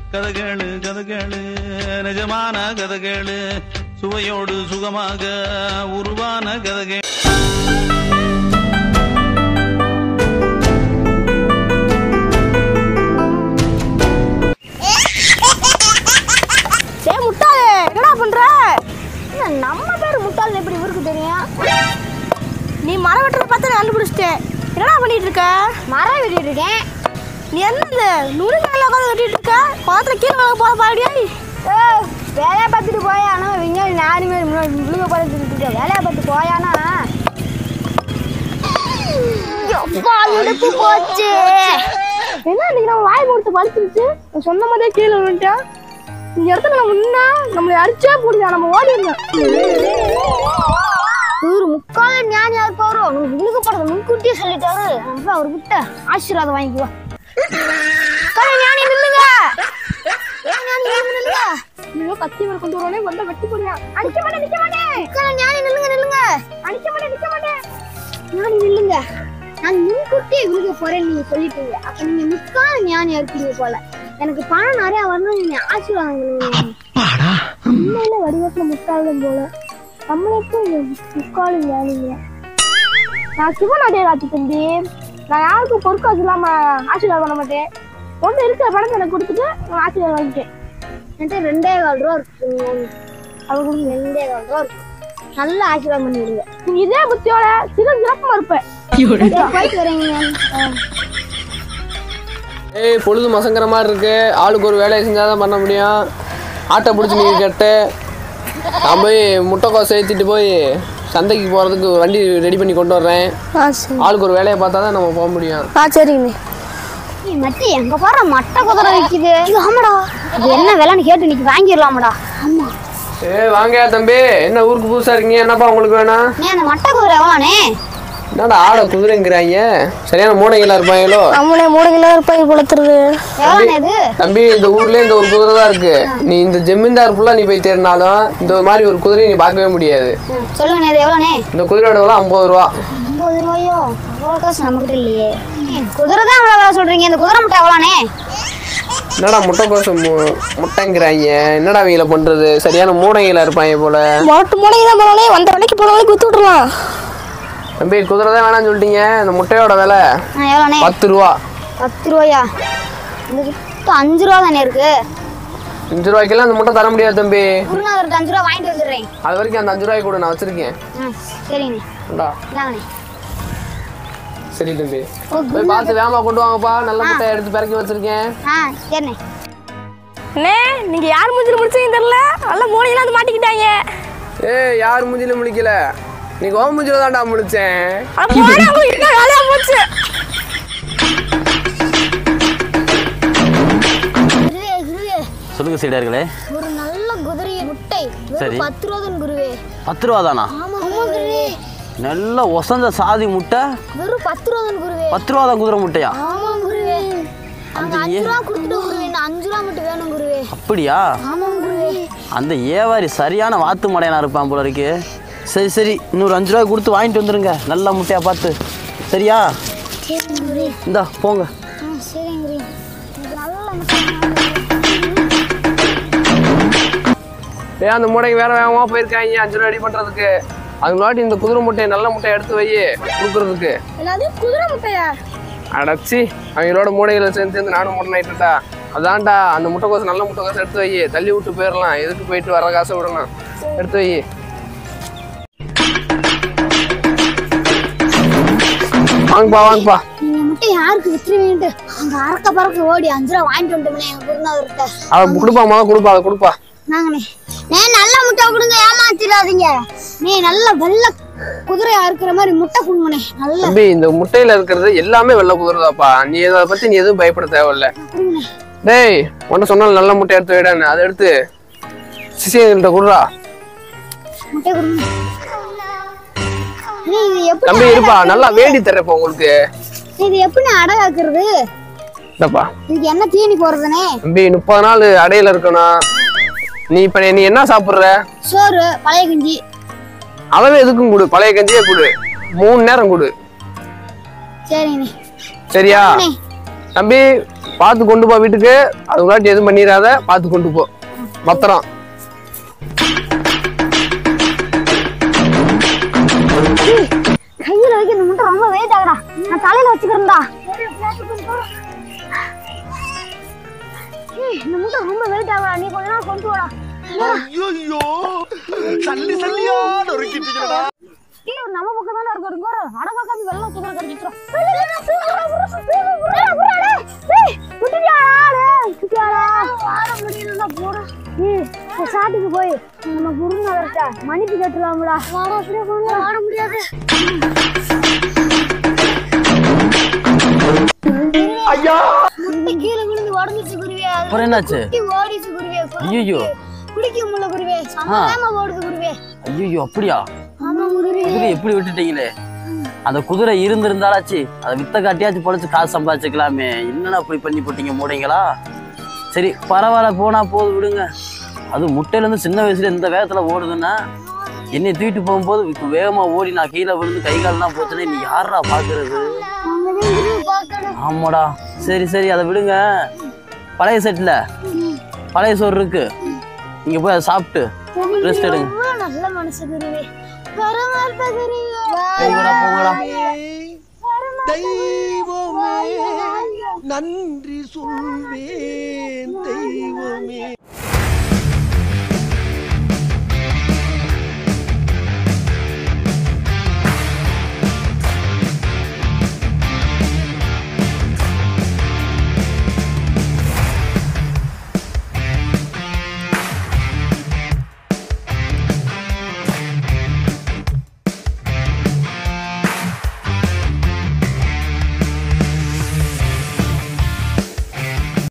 கதகேளு கதகேளு நிஜமான கதகேளு சுவையோடு சுகமாக உருவான கதகே. முட்டாளே என்னடா பண்ற? நம்ம பேரு முட்டாள் எப்படி இவருக்கு தெரியும்? நீ மரம் வெட்டுறத பார்த்து கண்டுபிடிச்சிட்டேன். என்னடா பண்ணிட்டு இருக்க? மரம் வெட்டிட்டு இருக்கேன். நீ என்னது நுறுங்கல்ல உட்காந்து வெட்டிட்டு இருக்க? குளத்துல கீழே போக பாடியா? வேலையை பார்த்துட்டு போயானா விஞ்ஞானி நானுமே முழுங்க பார்த்துட்டு இருக்க. வேலையை பார்த்து போயானா இடுப்பு போச்சு. என்ன இன்னைக்கு நம்ம வாய் கொடுத்து பழிச்சிருச்சு. சொன்ன மாதிரியே கீழே வந்துட்டான். இந்த இடத்துல நம்ம முன்னா நம்மளை அடிச்சே போடுதா. நம்ம ஓடிடணும். இவரு முக்கால ஞானியா இருப்பாரு. உங்களுக்கு படுறது முன்கூட்டியே சொல்லிட்டாரு. நம்ம அவர் கிட்ட ஆசீர்வாதம் வாங்கிக்குவோம். ஞானி நில்லுங்க. நீங்க கத்தி மேல கொண்டு வரனே வந்தா வெட்டி போடுங்க. அடிக்க மாட்டேன் நிக்க மாட்டேன். ஞானி நில்லுங்க நில்லுங்க. அடிக்க மாட்டேன் நிக்க மாட்டேன். ஞானி நில்லுங்க. நான் முன்கூட்டியே விழுக போறேன்னு நீங்க சொல்லிட்டீங்க. அப்ப நீங்க முக்கால ஞானியா இருப்பீங்க போல. எனக்கு பணம் நிறைய வரணும். நீங்க ஆசீர்வாதம் உண்மையில வடிவத்துல முக்காலும் போல நம்மளுக்கும் முக்காலு ஞானிங்க. நான் சிவநாட்டிய காட்சி தம்பி. நான் யாருக்கும் பொறுக்காசு இல்லாம ஆசீர்வாதம் பண்ண மாட்டேன். ஒன்று இருக்கிற பணத்தை எனக்கு கொடுத்துட்டு நான் ஆசீர்வாதம் வாங்கிட்டேன். என்கிட்ட 2,4 ரூபா இருக்கு. அவங்களுக்கு 2,4 ரூபா இருக்கு. நல்ல ஆசீர்வாதம் பண்ணி விடுங்க. நீங்க இதே புத்தியோட சிறப்பமா இருப்பேன். போயிட்டு வரீங்க. ஏய் பொழுது மசங்கிற மாதிரி இருக்கு. ஆளுக்கு ஒரு வேலையை செஞ்சாதான் பண்ண முடியும். ஆட்டை பிடிச்சி நீங்கள் கேட்டு நான் போய் முட்டைக்கோசை ஏற்றிட்டு போய் சந்தைக்கு போகிறதுக்கு வண்டி ரெடி பண்ணி கொண்டு வர்றேன். ஆளுக்கு ஒரு வேலையை பார்த்தா தான் நம்ம போக முடியும். சரிங்க. மச்சி எங்க பாரு மட்டை குதிரை விற்கிது. ஆமாடா அது என்ன விலைன்னு கேட்டு இன்னைக்கு வாங்கிடலாமடா. ஆமா வாங்க தம்பி. என்ன ஊருக்கு புதுசாக இருக்கீங்க? என்னப்பா உங்களுக்கு வேணாம்? அந்த மட்டை குதிரை எவ்வளோனே? என்னடா ஆளை குதிரைங்கிறாங்க? சரியான மூடைகளா இருப்பாங்களோ? நம்மளே மூடைகளா இருப்பாங்க குளத்துறது. தம்பி இந்த ஊர்ல இந்த ஒரு குதிரை தான் இருக்கு. நீ இந்த ஜமீன்தார் ஃபுல்லா நீ போய் தேடினாலும் இந்த மாதிரி ஒரு குதிரையை நீ பார்க்கவே முடியாது. சொல்லுங்க எவ்வளோனே? இந்த குதிரையோட விலை 50 ரூபா. 50 ரூபாயோ? அவ்வளோ காசு நம்மகிட்ட இல்லையே. குதிரை தான் அவ்வளோ சொல்றீங்க. இந்த குதிரை முட்டை எவ்வளோனே? என்னடா முட்டை கோசம் முட்டைங்கிறாங்க? என்னடா அவங்கள பண்றது? சரியான மூடைகளா இருப்பாங்க போல. மூடைதான் போனாலே வந்த வேலைக்கு போன வேலைக்கு வித்து விட்டுருலாம். தம்பி குதிரை தான் வேணாம்னு சொல்லிட்டீங்க. இந்த முட்டையோட விலை 10 ரூபா. 10 ரூபாயா? 5 ரூபா தானே இருக்கு. 5 ரூபாய்க்கெல்லாம் அந்த முட்டை தர முடியாது தம்பி. 5 ரூபா வாங்கிட்டு வந்துடுறேன். அது வரைக்கும் அந்த 5 ரூபாய்க்கு கூட நான் வச்சிருக்கேன். சரிங்க. சரி தம்பி போய் பார்த்து வேகமா கொண்டு வாங்கப்பா. நல்ல முட்டை எடுத்து பிறக்கி வச்சிருக்கேன். சரிண்ணே. அண்ணே நீங்க யார் மூஞ்சில முடிச்சீங்கன்னு தெரியல. நல்ல மூளையில வந்து மாட்டிக்கிட்டாங்க. ஏய் யார் மூஞ்சில முடிக்கல. நீ கோவம் மூஞ்சில தான்டா முடிச்சேன். வேலையா போச்சு. சொல்லுங்க சீடர்களே. ஒரு நல்ல குதிரை முட்டை 10 ரூபா தான் குருவே. 10 ரூபா தானா? ஆமா குருவே. நல்ல ஒசந்த சாதி முட்டை வெறும் 10 ரூபா தான் குருவே. 10 ரூபா தான் குதிரை முட்டையா? ஆமா குருவே. அந்த 5 ரூபா கொடுத்துட்டு குருவே. நான் 5 ரூபா மட்டும் வேணும் குருவே. அப்படியா? ஆமா குருவே. அந்த ஏவாரி சரியான வாத்து மடையனா இருப்பான் போல இருக்கு. சரி சரி இன்னொரு 5 ரூபாய் கொடுத்து வாங்கிட்டு வந்துருங்க. நல்ல முட்டையா பார்த்து. சரியா? இந்தா போங்க. அந்த மூடைக்கு வேற வேகமா போயிருக்காங்க 5 ரூபா ரெடி பண்றதுக்கு. அது முன்னாடி இந்த குதிரை முட்டையை நல்ல முட்டையை எடுத்து வை கொடுக்கறதுக்கு. குதிரை முட்டையா? அடைச்சி அவங்களோட மூடைகளை சேர்ந்து நானும் முட்டை ஆயிட்டுட்டா. அதான்டா அந்த முட்டை கோசம் நல்ல முட்டை கோசம் எடுத்து வை. தள்ளி விட்டு போயிடலாம். எதுக்கு போயிட்டு வர காசை விடலாம். எடுத்து வை. வாங்கப்பா வாங்கப்பா. நீங்க மட்டும் யாருக்கு வித்துருவீங்க? அங்க அரக்க பறக்க ஓடி 5 ரூபா வாங்கிட்டு வந்துட்டோம்னே எங்க குருநாதர்கிட்ட. அவ கொடுப்பா முதல்ல கொடுப்பா. அதை கொடுப்பா. நாங்கண்ணே நல்ல முட்டை கொடுங்க. ஏமாத்திடாதீங்க. நீ நல்ல வெள்ளை குதிரையா இருக்கிற மாதிரி முட்டை கொடுங்கண்ணே. நல்ல தம்பி இந்த முட்டையில இருக்கிறது எல்லாமே வெள்ளை குதிரைதாப்பா. நீ அதை பத்தி நீ எதுவும் பயப்பட தேவையில்ல. டேய் உன்ன சொன்னாலும் நல்ல முட்டை எடுத்து விடான்னு அதை எடுத்து சிசியங்கள்ட்ட கொடுறா. முட்டை கொடுங்க. தம்பி இருப்பா நல்லா வேண்டி தரப்பா உங்களுக்கு. இது எப்படி அடகாக்குறது? இதப்பா இதுக்கு என்ன தீனி போறதுனே? தம்பி 30 நாள் அடையில இருக்கணும். நீ இப்ப நீ என்ன சாப்பிடுற? சோறு பழைய கஞ்சி. அளவு எதுக்கும் கொடு. பழைய கஞ்சியே கொடு. 3 நேரம் கொடு. சரிங்க. சரியா? தம்பி பார்த்து கொண்டு போ வீட்டுக்கு. அதுக்குள்ளாட்டி எதுவும் பண்ணிடாத, பார்த்து கொண்டு போ. பத்திரம். கையில வைக்க இந்த முட்டை ரொம்ப வெயிட் ஆகுடா. நான் தலையில வச்சுக்கிறேன்டா. இந்த முட்டை ரொம்ப வெயிட் ஆகுடா. நீ கொஞ்ச நாள் கொண்டு வாடா. ஐயோ சல்லி சல்லியா நொறுக்கிட்டீங்கடா. நம்ம பக்கம் தானே இருக்கு. அடகாக்காம வெள்ளம் தூக்கற கடிச்சிட்டோம். சாட்டுக்கு போய் நம்ம குருநாதர்கிட்ட மன்னிப்பு கேட்டுலாம்டா. வாட முடியாது. ஐயா முட்டை கீழே விழுந்து உடஞ்சிச்சு குருவே. அப்புறம் என்னாச்சு? ஓடிச்சு குருவே. ஐயோ குடிக்க முடியல குருவே. சமாதானமா ஓடுது குருவே. ஐயோ அப்படியா? ஆமா குருவே. குதிரை எப்படி விட்டுட்டீங்களே? அந்த குதிரை இருந்திருந்தாலாச்சு அதை வித்த காட்டியாச்சும் பொழைச்சு காசு சம்பாதிச்சுக்கலாமே. என்னன்னா அப்படி பண்ணி போட்டீங்க மூடைங்களா? சரி பரவாயில்ல, போனா போது விடுங்க. அது முட்டையிலேருந்து சின்ன வயசுல இந்த வேகத்துல ஓடுதுன்னா என்னை தூக்கிட்டு போகும்போது இப்போ வேகமா ஓடி நான் கீழே விழுந்து கை கால்லாம் போச்சுன்னா நீ யாரா பாக்குறது? ஆமாடா. சரி சரி அதை விடுங்க. பழைய செட்டில் பழைய சோறு இருக்கு, நீங்க போய் அதை சாப்பிட்டு ரெஸ்ட் எடுங்க. நல்ல மனசு குருவே. பரமாத்மா குருவே. போங்கடா. தெய்வமே நன்றி சொல்வேன் தெய்வமே.